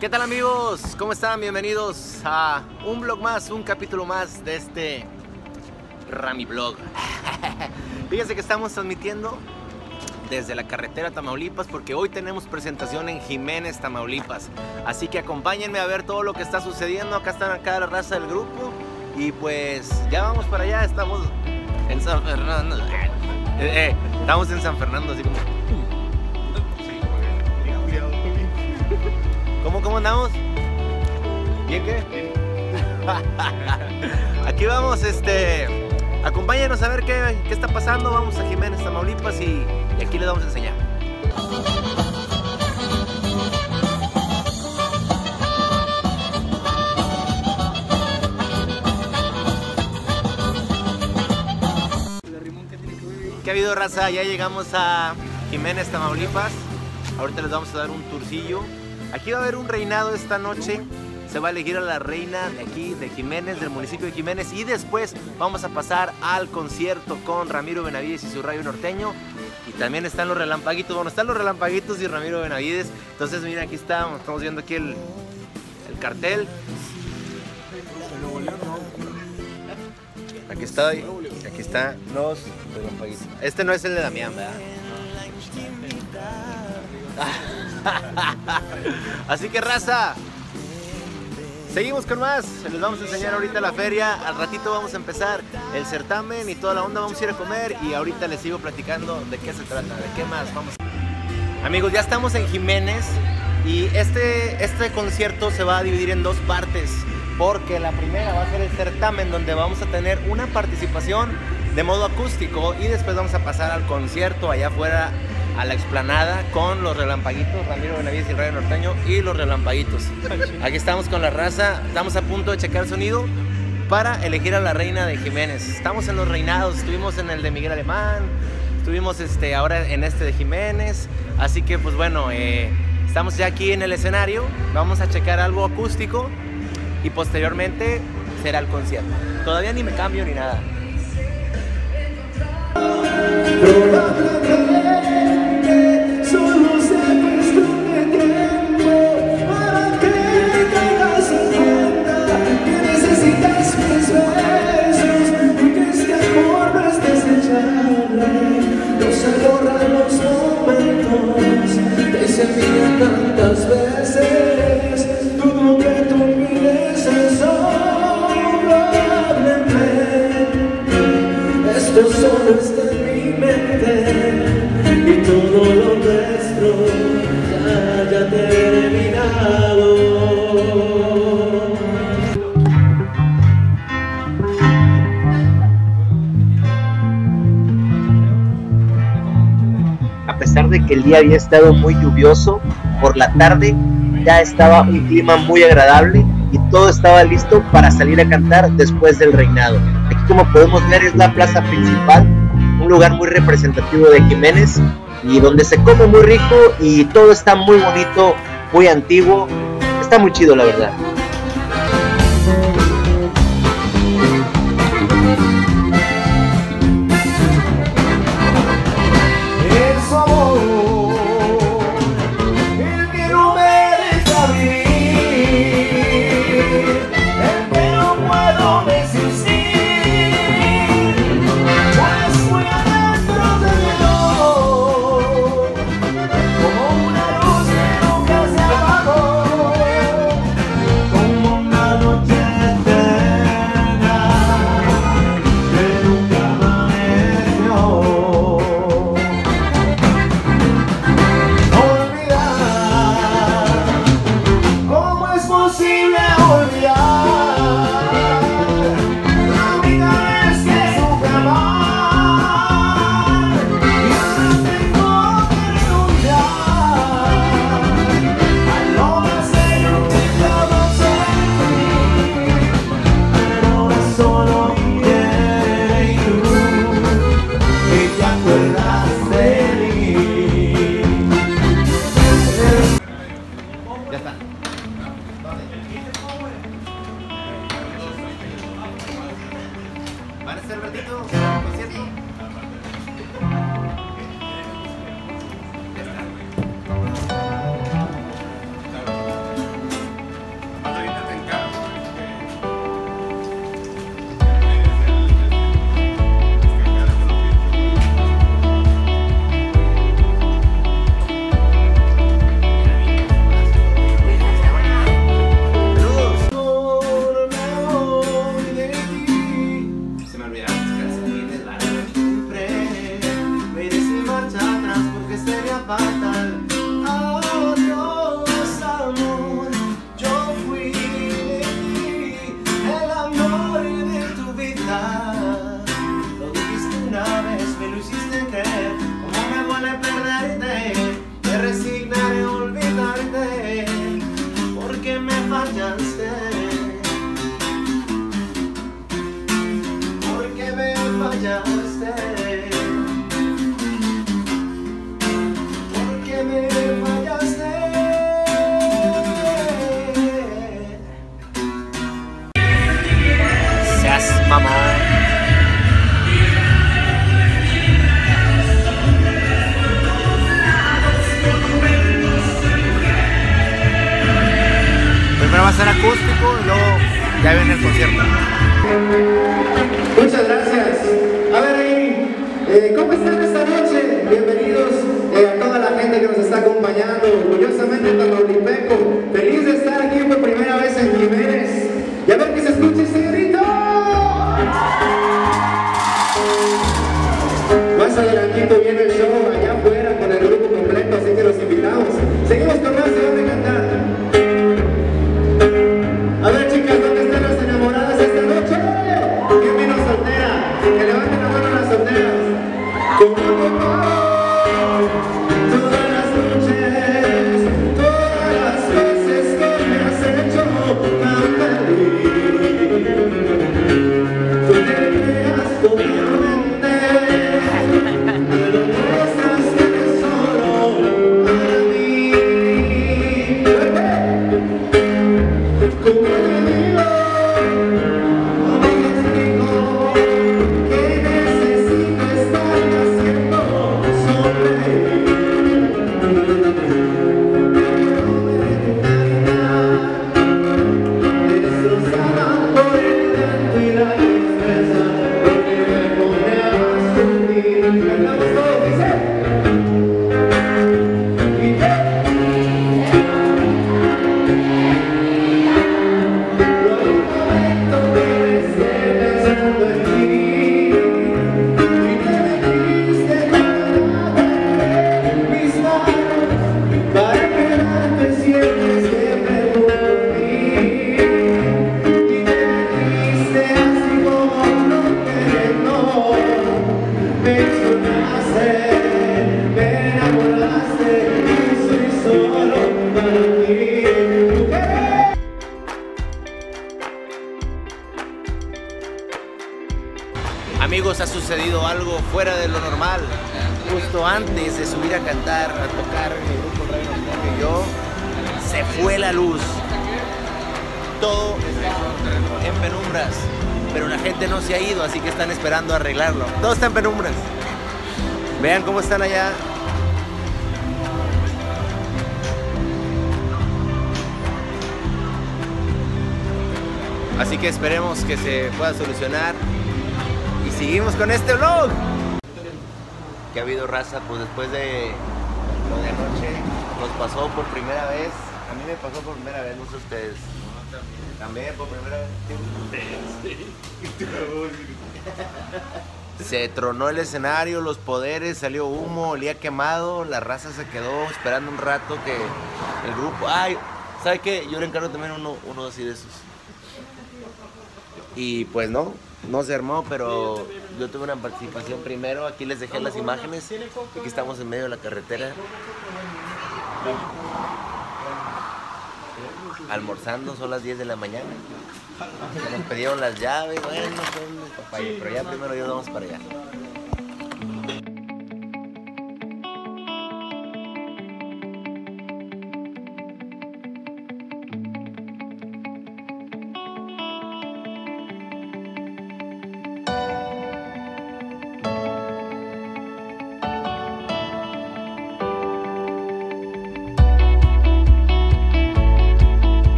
¿Qué tal amigos? ¿Cómo están? Bienvenidos a un vlog más, un capítulo más de este Rami Vlog. Fíjense que estamos transmitiendo desde la carretera Tamaulipas porque hoy tenemos presentación en Jiménez, Tamaulipas. Así que acompáñenme a ver todo lo que está sucediendo. Acá están la raza del grupo y pues ya vamos para allá. Estamos en San Fernando. Estamos en San Fernando, así como... ¿Cómo andamos? ¿Bien qué? Aquí vamos, acompáñenos a ver qué está pasando. Vamos a Jiménez, Tamaulipas y aquí les vamos a enseñar. ¿Qué ha habido, raza? Ya llegamos a Jiménez, Tamaulipas. Ahorita les vamos a dar un tourcillo. Aquí va a haber un reinado esta noche. Se va a elegir a la reina de aquí, de Jiménez, del municipio de Jiménez. Y después vamos a pasar al concierto con Ramiro Benavides y su Rayo Norteño. Y también están los relampaguitos. Bueno, están los relampaguitos y Ramiro Benavides. Entonces, mira, aquí estamos viendo aquí el cartel. Aquí estoy. Aquí están los relampaguitos. Este no es el de Damián, ¿verdad? Así que, raza, seguimos con más. Les vamos a enseñar ahorita la feria. Al ratito vamos a empezar el certamen y toda la onda. Vamos a ir a comer y ahorita les sigo platicando de qué se trata, de qué más vamos. Amigos, ya estamos en Jiménez y este concierto se va a dividir en dos partes, porque la primera va a ser el certamen, donde vamos a tener una participación de modo acústico y después vamos a pasar al concierto allá afuera a la explanada con los relampaguitos, Ramiro Benavides y el Rayo Norteño y los relampaguitos. Aquí estamos con la raza, estamos a punto de checar sonido para elegir a la reina de Jiménez. Estamos en los reinados, estuvimos en el de Miguel Alemán, estuvimos ahora en este de Jiménez, así que pues bueno, estamos ya aquí en el escenario, vamos a checar algo acústico y posteriormente será el concierto. Todavía ni me cambio ni nada. Tantas veces dudo que tú mires eso, probablemente esto solo está en mi mente y todo lo nuestro ya terminado. A pesar de que el día había estado muy lluvioso, por la tarde ya estaba un clima muy agradable y todo estaba listo para salir a cantar después del reinado. Aquí, como podemos ver, es la plaza principal, un lugar muy representativo de Jiménez y donde se come muy rico y todo está muy bonito, muy antiguo, está muy chido, la verdad. acústico y luego ya viene el concierto. Muchas gracias. A ver ahí, ¿cómo están esta noche? Bienvenidos a toda la gente que nos está acompañando, orgullosamente tamaulipeco. Feliz de estar aquí por primera vez en Jiménez. Y a ver que se escuche este grito. Más adelantito viene el show allá afuera con el grupo completo, así que los invitamos. Seguimos con más de cantar. A ver, chicas, ¿dónde están las enamoradas esta noche? ¿Quién vino soltera? Que levanten la mano las solteras. Todas las noches, todas las veces que me has hecho tan feliz, tú te creas totalmente, me lo muestras solo para mí. ¿Cómo te digo? No me explico que necesito estar haciendo sonreír. Destrozada por el llanto y la tristeza, porque me pone a sufrir. Cantamos todos, dice. Y pensando en ti, y te metiste en mis manos para quedarte siempre junto a mí, y te metiste así como no queriendo, me sonaste, me enamoraste y soy solo para ti. Amigos, ha sucedido algo fuera de lo normal. Justo antes de subir a cantar, a tocar en el grupo Radio Norteño y yo, se fue la luz. Todo en penumbras, pero la gente no se ha ido, así que están esperando arreglarlo. Todo está en penumbras. Vean cómo están allá. Así que esperemos que se pueda solucionar. Seguimos con este vlog. Que ha habido raza, pues después de lo de anoche, nos pasó por primera vez. A mí me pasó por primera vez, no sé ustedes. También por primera vez. Se tronó el escenario, los poderes, salió humo, olía quemado, la raza se quedó esperando un rato que el grupo. Ay, ¿sabe qué? Yo le encargo también uno así de esos. Y pues no se armó, pero yo tuve una participación primero. Aquí les dejé las imágenes. Aquí estamos en medio de la carretera, almorzando, son las 10 de la mañana. Nos pidieron las llaves, bueno, pero ya primero yo vamos para allá.